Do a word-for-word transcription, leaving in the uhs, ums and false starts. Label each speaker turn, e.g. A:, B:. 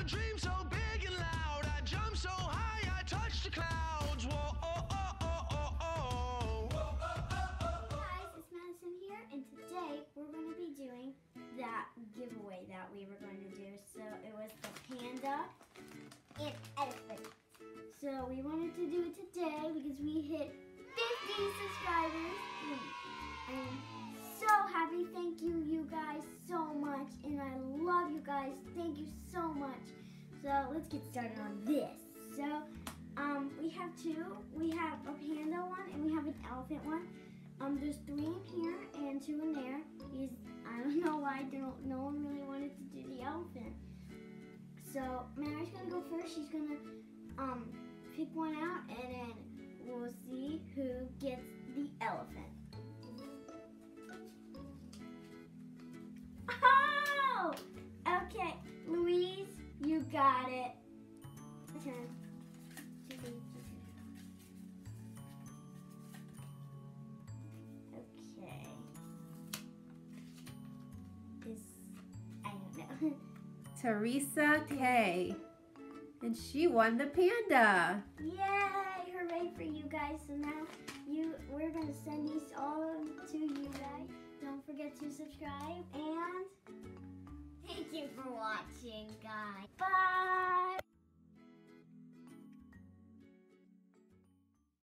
A: dream so big and loud. I jump so high, I touch the clouds. Whoa, oh, oh, oh, oh, oh. Whoa, oh, oh, oh, oh.
B: Guys, it's Madison here, and today we're going to be doing that giveaway that we were going to do. So it was the panda and elephant. So we wanted to do it today because we hit fifty subscribers. I am so happy. Thank you, you guys, so much. And I love you guys. Thank you so much. So let's get started on this. So um, we have two. We have a panda one and we have an elephant one. Um, there's three in here and two in there. Because I don't know why don't, no one really wanted to do the elephant. So Mary's gonna go first. She's gonna um, pick one out and then we'll see who gets the elephant. Oh! Okay, Louise, you got it. Turn. Okay. This, I don't know.
C: Teresa K. And she won the panda.
B: Yay! Hooray for you guys. So now you, we're going to send these all to you guys. Don't forget to subscribe and thank you for watching, guys. Bye!